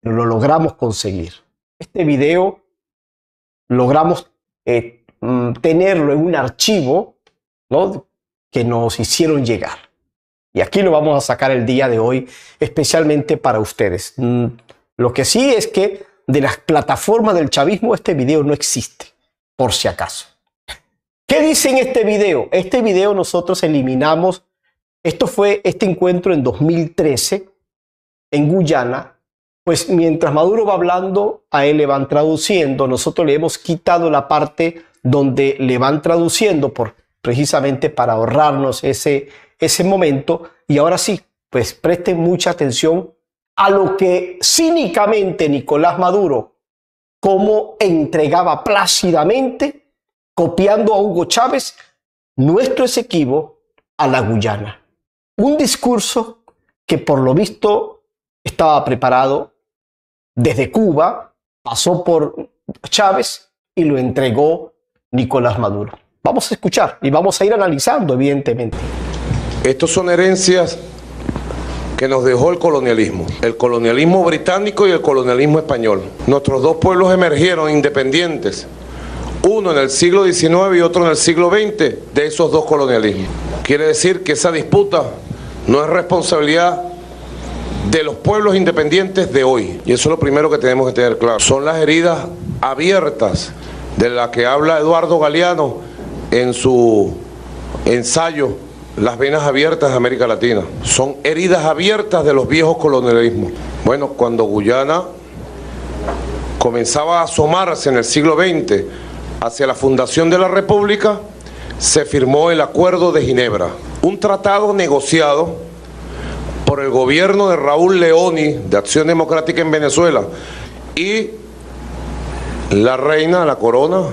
pero lo logramos conseguir. Este video logramos tenerlo en un archivo, ¿no?, que nos hicieron llegar. Y aquí lo vamos a sacar el día de hoy, especialmente para ustedes. Lo que sí es que de las plataformas del chavismo este video no existe, por si acaso. ¿Qué dice en este video? Este video nosotros eliminamos, este encuentro en 2013 en Guyana, pues mientras Maduro va hablando, a él le van traduciendo. Nosotros le hemos quitado la parte donde le van traduciendo precisamente para ahorrarnos ese momento. Y ahora sí, pues presten mucha atención a lo que cínicamente Nicolás Maduro, cómo entregaba plácidamente, copiando a Hugo Chávez, nuestro Esequibo a la Guyana. Un discurso que por lo visto estaba preparado desde Cuba, pasó por Chávez y lo entregó Nicolás Maduro. Vamos a escuchar y vamos a ir analizando, evidentemente. Estos son herencias que nos dejó el colonialismo británico y el colonialismo español. Nuestros dos pueblos emergieron independientes, uno en el siglo XIX y otro en el siglo XX, de esos dos colonialismos. Quiere decir que esa disputa no es responsabilidad de los pueblos independientes de hoy. Y eso es lo primero que tenemos que tener claro. Son las heridas abiertas de las que habla Eduardo Galeano en su ensayo Las venas abiertas de América Latina. Son heridas abiertas de los viejos colonialismos. Bueno, cuando Guyana comenzaba a asomarse en el siglo XX hacia la fundación de la República, se firmó el Acuerdo de Ginebra, un tratado negociado por el gobierno de Raúl Leoni, de Acción Democrática en Venezuela, y la reina, la corona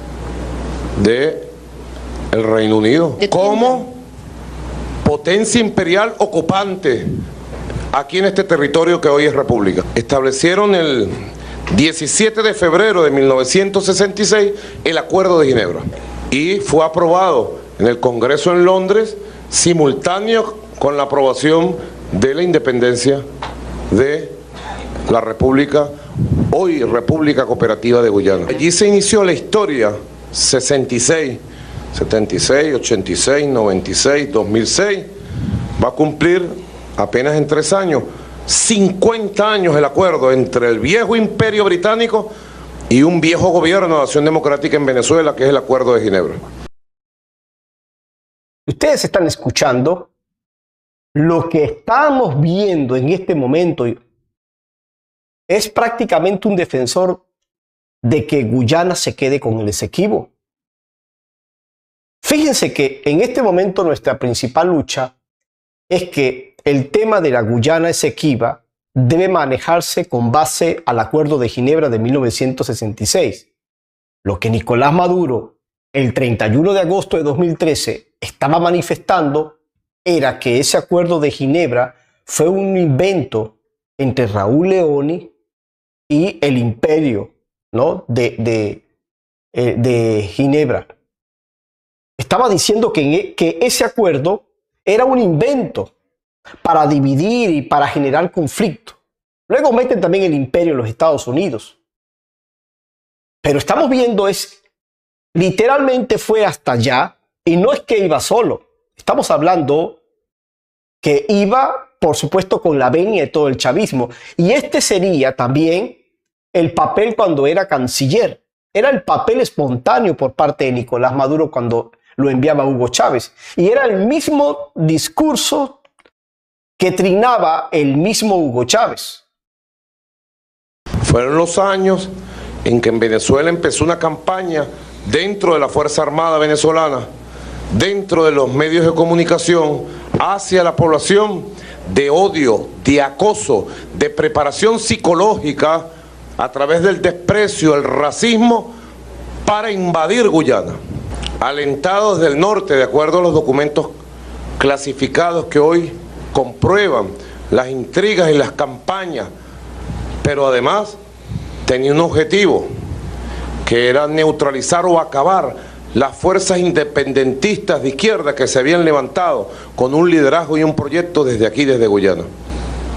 de el Reino Unido, como potencia imperial ocupante aquí en este territorio que hoy es República. Establecieron el 17 de febrero de 1966 el Acuerdo de Ginebra y fue aprobado en el Congreso en Londres simultáneo con la aprobación de la independencia de la República, hoy República Cooperativa de Guyana. Allí se inició la historia 66, 76, 86, 96, 2006, va a cumplir apenas en 3 años, 50 años el acuerdo entre el viejo imperio británico y un viejo gobierno de Acción Democrática en Venezuela, que es el Acuerdo de Ginebra. Ustedes están escuchando lo que estamos viendo en este momento. Es prácticamente un defensor de que Guyana se quede con el Esequibo. Fíjense que en este momento nuestra principal lucha es que el tema de la Guyana Esequiba debe manejarse con base al Acuerdo de Ginebra de 1966. Lo que Nicolás Maduro, el 31 de agosto de 2013, estaba manifestando era que ese Acuerdo de Ginebra fue un invento entre Raúl Leoni y el imperio, ¿no?, de Ginebra. Estaba diciendo que ese acuerdo era un invento para dividir y para generar conflicto. Luego meten también el imperio de los Estados Unidos. Pero estamos viendo literalmente fue hasta allá, y no es que iba solo. Estamos hablando que iba, por supuesto, con la venia de todo el chavismo. Y este sería también el papel cuando era canciller. Era el papel espontáneo por parte de Nicolás Maduro cuando lo enviaba Hugo Chávez. Y era el mismo discurso que trinaba el mismo Hugo Chávez. Fueron los años en que en Venezuela empezó una campaña dentro de la Fuerza Armada venezolana, dentro de los medios de comunicación, hacia la población, de odio, de acoso, de preparación psicológica a través del desprecio, el racismo, para invadir Guyana. Alentados del norte, de acuerdo a los documentos clasificados que hoy comprueban las intrigas y las campañas, pero además tenía un objetivo, que era neutralizar o acabar las fuerzas independentistas de izquierda que se habían levantado con un liderazgo y un proyecto desde aquí, desde Guyana.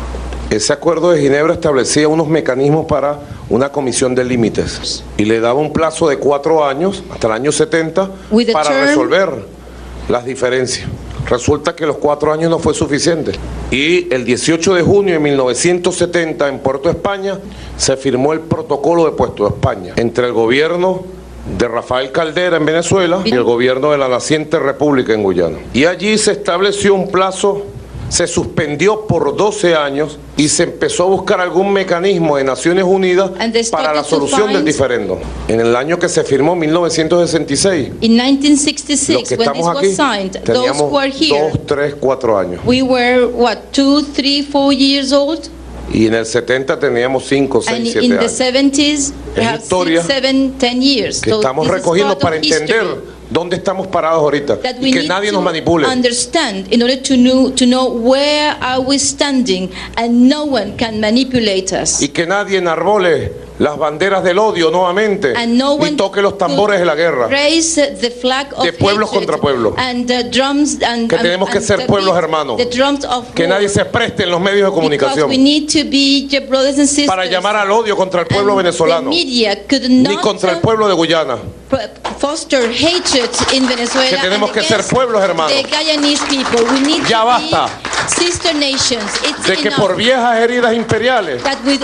Ese acuerdo de Ginebra establecía unos mecanismos para una comisión de límites y le daba un plazo de 4 años, hasta el año 70, para resolver las diferencias. Resulta que los 4 años no fue suficiente. Y el 18 de junio de 1970 en Puerto España se firmó el protocolo de Puerto España entre el gobierno de Rafael Caldera en Venezuela y el gobierno de la naciente República en Guyana. Y allí se estableció un plazo, se suspendió por 12 años y se empezó a buscar algún mecanismo de Naciones Unidas para la solución del diferendo. En el año que se firmó, 1966, los que estamos aquí teníamos 2, 3, 4 años. We were, what, 2, 3, 4 years old? Y en el 70 teníamos 5, 6, 7 años. And in the 70s, we have 6, 7, 10 years. Que estamos recogiendo para entender dónde estamos parados ahorita y que nadie nos manipule. Understand in order to know where are we standing and no one can manipulate us. Y que nadie enarbole las banderas del odio nuevamente y toque los tambores de la guerra. De pueblos contra pueblos. Que tenemos que ser pueblos hermanos. Que nadie se preste en los medios de comunicación para llamar al odio contra el pueblo venezolano ni contra el pueblo de Guyana. Foster hatred in Venezuela. Que tenemos que ser pueblos hermanos. Ya basta de que por viejas heridas imperiales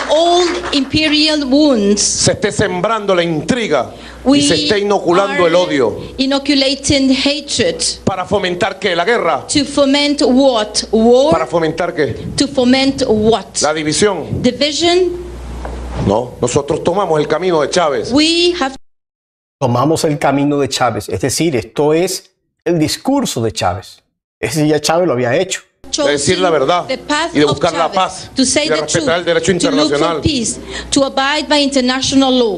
se esté sembrando la intriga y se esté inoculando el odio para fomentar ¿qué? La guerra. To foment what? War? ¿Para fomentar qué? To foment what? La división. Division? No, nosotros tomamos el camino de Chávez. Tomamos el camino de Chávez, es decir, esto es el discurso de Chávez. Es decir, ya Chávez lo había hecho. De decir la verdad y de buscar la paz y de respetar el derecho internacional. To abide by international law.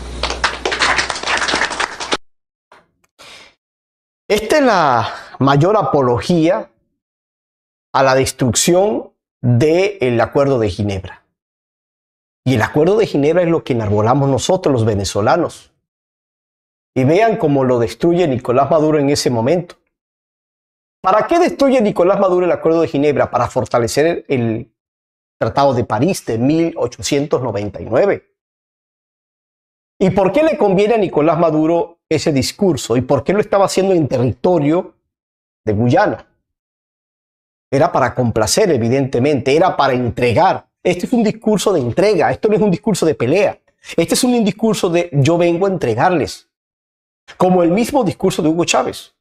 Esta es la mayor apología a la destrucción del Acuerdo de Ginebra. Y el Acuerdo de Ginebra es lo que enarbolamos nosotros los venezolanos. Y vean cómo lo destruye Nicolás Maduro en ese momento. ¿Para qué destruye Nicolás Maduro el Acuerdo de Ginebra? Para fortalecer el Tratado de París de 1899. ¿Y por qué le conviene a Nicolás Maduro ese discurso? ¿Y por qué lo estaba haciendo en territorio de Guyana? Era para complacer, evidentemente, era para entregar. Este es un discurso de entrega, esto no es un discurso de pelea. Este es un discurso de yo vengo a entregarles. Como el mismo discurso de Hugo Chávez.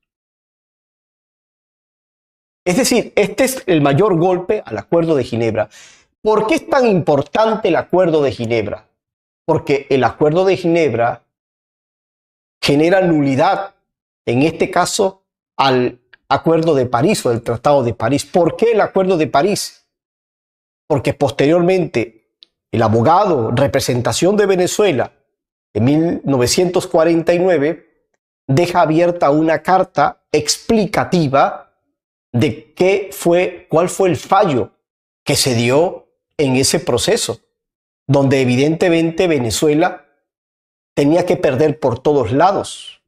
Es decir, este es el mayor golpe al Acuerdo de Ginebra. ¿Por qué es tan importante el Acuerdo de Ginebra? Porque el Acuerdo de Ginebra genera nulidad, en este caso, al Acuerdo de París o del Tratado de París. ¿Por qué el Acuerdo de París? Porque posteriormente el abogado representación de Venezuela en 1949 deja abierta una carta explicativa de cuál fue el fallo que se dio en ese proceso, donde evidentemente Venezuela tenía que perder por todos lados.